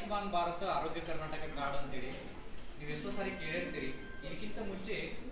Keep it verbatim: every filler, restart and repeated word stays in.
ಆಯುಷ್ಮಾನ್ ಭಾರತ ಆರೋಗ್ಯ ಕರ್ನಾಟಕ ಕಾರ್ಡ್ ಅಂತೇಳಿ ನೀವು ಎಷ್ಟೋ ಸಾರಿ ಕೇಳಿರ್ತೀರಿ. ಇದಕ್ಕಿಂತ ಮುಂಚೆ